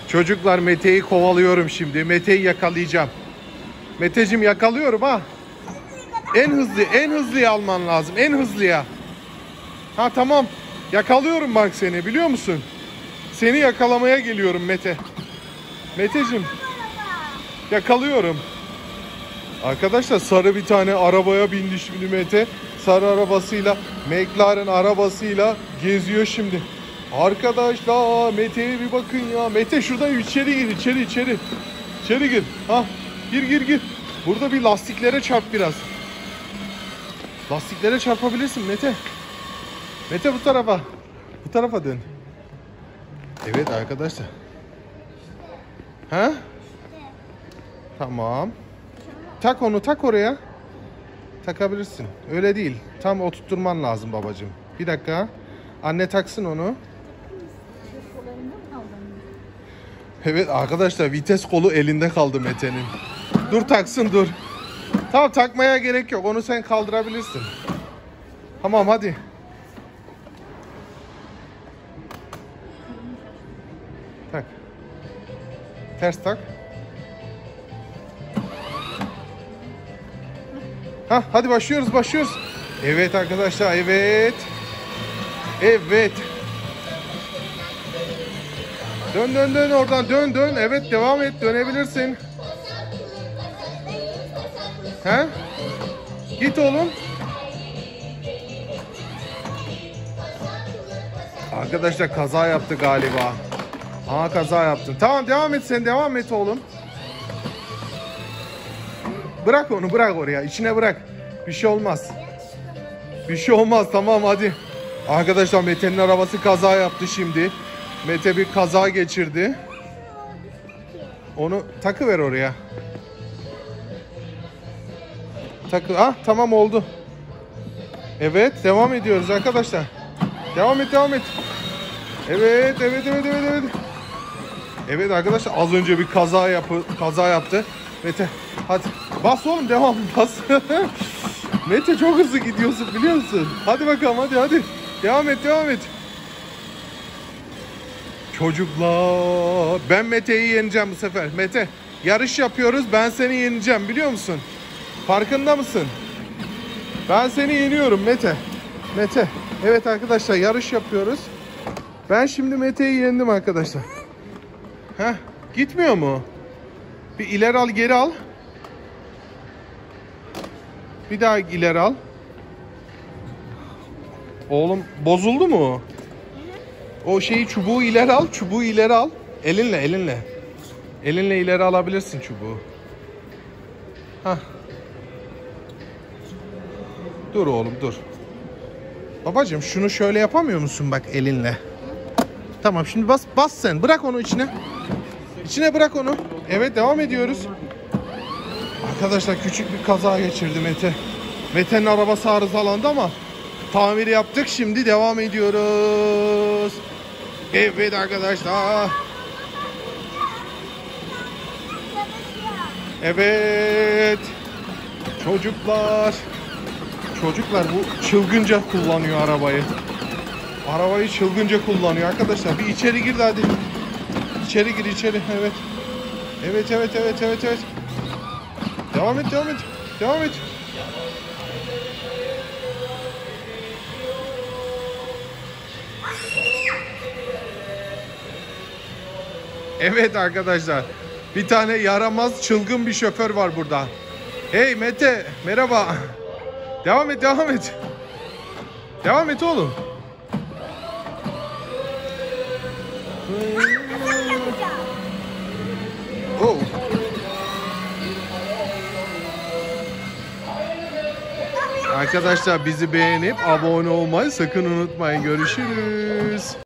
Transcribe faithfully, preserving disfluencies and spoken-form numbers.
Çocuklar Mete'yi kovalıyorum şimdi. Mete'yi yakalayacağım. Meteciğim yakalıyorum ha. En hızlı, en hızlıyı alman lazım. En hızlıya. Ha tamam. Yakalıyorum bak seni, biliyor musun? Seni yakalamaya geliyorum Mete. Meteciğim. Yakalıyorum. Arkadaşlar sarı bir tane arabaya bindi şimdi Mete. Sarı arabasıyla, McLaren arabasıyla geziyor şimdi. Arkadaşlar Mete'ye bir bakın ya. Mete şurada içeri gir, içeri içeri. İçeri gir. Ha, gir gir gir. Burada bir lastiklere çarp biraz. Lastiklere çarpabilirsin Mete. Mete bu tarafa. Bu tarafa dön. Evet arkadaşlar. Ha? Tamam. Tak onu, tak oraya. Takabilirsin. Öyle değil. Tam oturtturman lazım babacığım. Bir dakika. Anne taksın onu. Evet arkadaşlar, vites kolu elinde kaldı Mete'nin. Dur taksın, dur. Tamam, takmaya gerek yok. Onu sen kaldırabilirsin. Tamam hadi. Tak. Ters tak. Ha, hadi başlıyoruz, başlıyoruz. Evet arkadaşlar, evet. Evet. Dön dön dön oradan, dön dön. Evet, devam et, dönebilirsin. He? Git oğlum. Arkadaşlar kaza yaptı galiba. Aa, kaza yaptın. Tamam, devam et sen, devam et oğlum. Bırak onu, bırak oraya. İçine bırak. Bir şey olmaz. Bir şey olmaz, tamam hadi. Arkadaşlar Mete'nin arabası kaza yaptı şimdi. Mete bir kaza geçirdi. Onu takıver oraya. Takı. Ah, tamam oldu. Evet, devam ediyoruz arkadaşlar. Devam et, devam et. Evet, evet, evet, evet, evet. Evet arkadaşlar, az önce bir kaza yapı kaza yaptı. Mete, hadi bas oğlum, devam bas. Mete çok hızlı gidiyorsun, biliyor musun? Hadi bakalım, hadi hadi. Devam et, devam et. Çocuklar, ben Mete'yi yeneceğim bu sefer. Mete, yarış yapıyoruz, ben seni yeneceğim, biliyor musun? Farkında mısın? Ben seni yeniyorum Mete. Mete. Evet arkadaşlar, yarış yapıyoruz. Ben şimdi Mete'yi yendim arkadaşlar. Heh, gitmiyor mu? Bir ileri al, geri al. Bir daha ileri al. Oğlum, bozuldu mu? O şeyi, çubuğu ileri al, çubuğu ileri al. Elinle, elinle. Elinle ileri alabilirsin çubuğu. Hah. Dur oğlum, dur. Babacığım, şunu şöyle yapamıyor musun bak elinle? Tamam, şimdi bas bas sen. Bırak onu içine. İçine bırak onu. Evet, devam ediyoruz. Arkadaşlar küçük bir kaza geçirdi Mete. Mete'nin arabası arızalandı ama tamir yaptık. Şimdi devam ediyoruz. Evet arkadaşlar. Evet. Çocuklar. Çocuklar bu çılgınca kullanıyor arabayı. Arabayı çılgınca kullanıyor arkadaşlar. Bir içeri gir de hadi. İçeri gir, içeri. Evet. Evet, evet, evet, evet, evet. Devam et, devam et. Devam et. Evet arkadaşlar. Bir tane yaramaz, çılgın bir şoför var burada. Hey Mete, merhaba. Devam et, devam et. Devam et oğlum. Oh. Arkadaşlar bizi beğenip abone olmayı sakın unutmayın. Görüşürüz.